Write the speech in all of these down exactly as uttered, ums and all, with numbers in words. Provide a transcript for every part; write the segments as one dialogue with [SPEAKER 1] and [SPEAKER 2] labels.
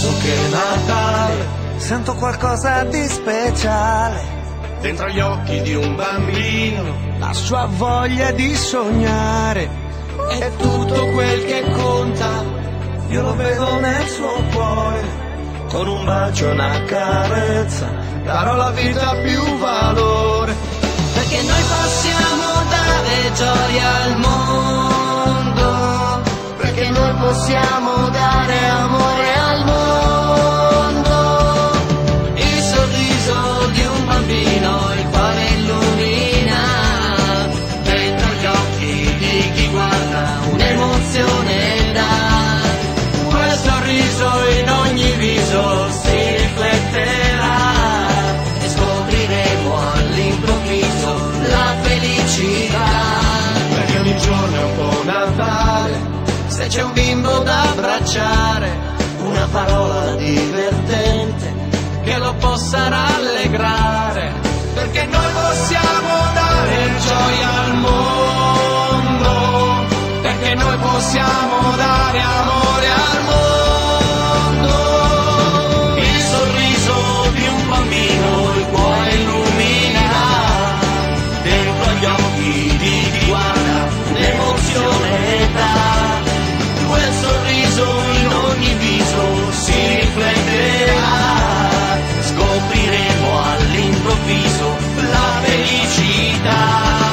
[SPEAKER 1] adesso che è Natale
[SPEAKER 2] sento qualcosa di speciale
[SPEAKER 1] dentro gli occhi di un bambino,
[SPEAKER 2] la sua voglia di sognare
[SPEAKER 1] è tutto quel che conta.
[SPEAKER 2] Io lo vedo nel suo cuore, con un bacio e una carezza
[SPEAKER 1] darò alla vita più valore,
[SPEAKER 3] perché noi possiamo dare gioia al mondo, perché noi possiamo dare amore al mondo. Il sorriso di un bambino, il quale illumina dentro gli occhi di chi guarda, un'emozione dà. Quel sorriso in ogni viso si rifletterà e scopriremo all'improvviso la felicità.
[SPEAKER 1] perché ogni giorno è un po' Natale,
[SPEAKER 3] Se c'è un bimbo da abbracciare,
[SPEAKER 1] una parola divertente
[SPEAKER 3] che lo possa rallegrare,
[SPEAKER 1] perché noi possiamo dare gioia al mondo, perché noi possiamo dare amore al mondo.
[SPEAKER 3] il sorriso di un bambino il cuore illumina, dentro agli occhi di chi guarda un'emozione dà. Quel sorriso in ogni viso si rifletterà, scopriremo all'improvviso la felicità.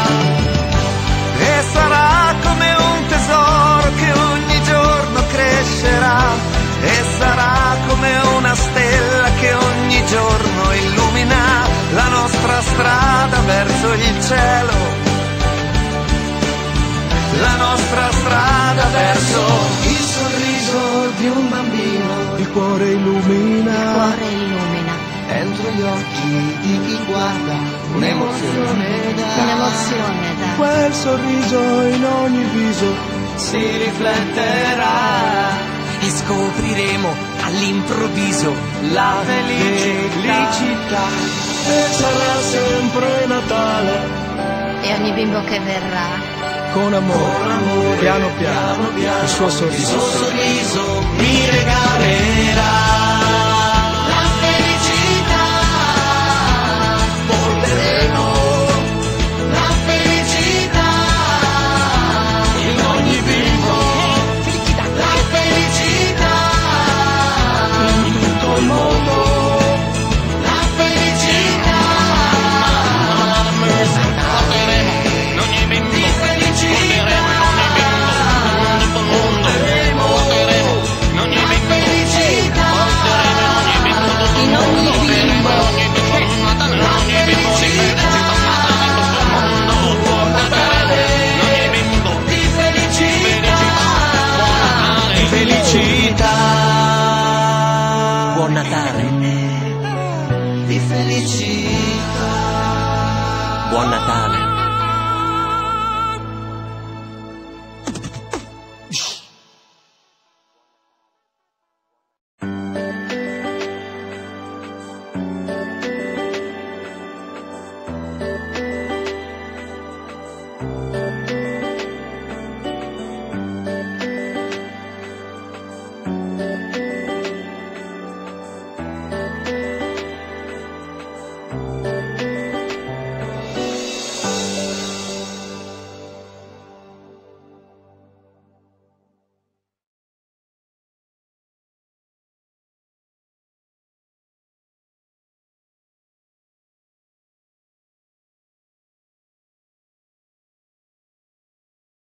[SPEAKER 2] e sarà come un tesoro che ogni giorno crescerà, e sarà come una stella che ogni giorno illumina la nostra strada verso il cielo, la nostra strada verso
[SPEAKER 3] Il sorriso di un bambino,
[SPEAKER 1] Il cuore illumina,
[SPEAKER 3] il cuore illumina,
[SPEAKER 1] entro gli occhi di chi guarda,
[SPEAKER 3] un'emozione dà. Un'emozione dà.
[SPEAKER 1] quel sorriso in ogni viso
[SPEAKER 3] Si rifletterà e scopriremo all'improvviso la felicità.
[SPEAKER 1] e sarà sempre Natale,
[SPEAKER 4] E ogni bimbo che verrà
[SPEAKER 1] con amore, piano piano, il suo
[SPEAKER 3] Il
[SPEAKER 1] sorriso.
[SPEAKER 3] suo sorriso mi regalerà la felicità. Porteremo la felicità in ogni bimbo, la felicità in tutto il mondo, la felicità. Porteremo in ogni bimbo, di felicità. Porteremo in ogni bimbo, felicità in ogni bimbo, la felicità può Natale di felicità, di felicità, buon Natale, di felicità, buon Natale.